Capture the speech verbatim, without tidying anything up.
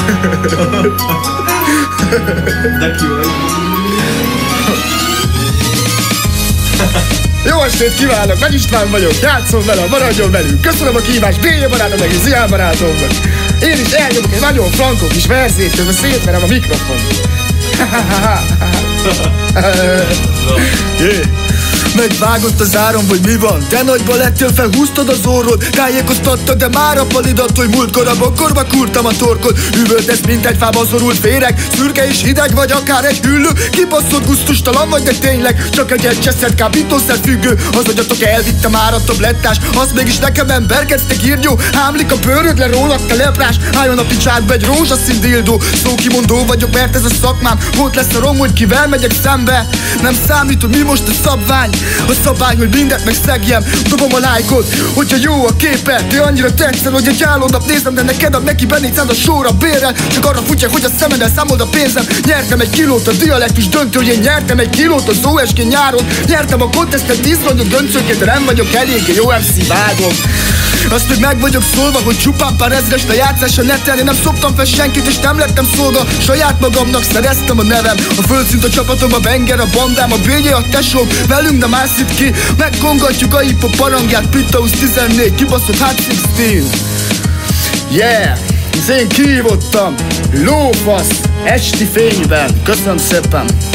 De ki vagy? Jó estét kívánok, Nagy István vagyok, játszom vele, maradjon velünk. Köszönöm a kívást, bé jé barátom meg és Zián barátomnak. Én is elnyomok egy nagyon frankó kis verzét, közben szétverem a mikrofon. Yeah. Megvágott az áram, vagy mi van? Te nagyba lettél, felhúztad az orrod. Tájékoztattad, de már a palidat, hogy múltkor a bokorba kurtam a torkod. Üvöltesz, mint egy fába szorult féreg. Szürke és hideg, vagy akár egy hüllő. Kibaszott, gusztustalan vagy, de tényleg csak egy egy cseszert kábítószer függő. Hazagyatok, elvitte már a tablettás. Az mégis nekem emberkedsz, te gírgyó. Hámlik a bőröd le rólad, te leprás. Álljon a picsádba egy rózsaszín dildó. Szókimondó vagyok, mert ez a szakmám. Volt lesz a rom, hogy kivel megyek szembe. Nem számít, hogy mi most a szabvány. A szabály, hogy mindent megszegjem. Dobom a lájkot, hogyha jó a képe. De annyira tetszel, hogy egy állónap nézem. De neked ad neki benégyszáz a sóra bérrel. Csak arra futják, hogy a szemedel számold a pénzem. Nyertem egy kilót, a dialektus döntő, hogy én nyertem egy kilót az o es gé nyáron. Nyertem a contestet tíz rongyot döntőként, de nem vagyok eléggé jó em cé, vágom. Azt még meg vagyok szólva, hogy csupán pár ezres lejátszás a neten. Én nem szoptam fel senkit és nem lettem szolga. Saját magamnak szereztem a nevem. A földszint a csapatom, a Wenger, a bandám, a bé jé, a tesóm. Velünk nem állsz itt ki. Megkongatjuk a hip-hop parangját. Pittaus tizennégy, kibaszott hát tizenhat. Yeah, az én kihívottam. Lófasz, esti fényben. Köszönöm szépen.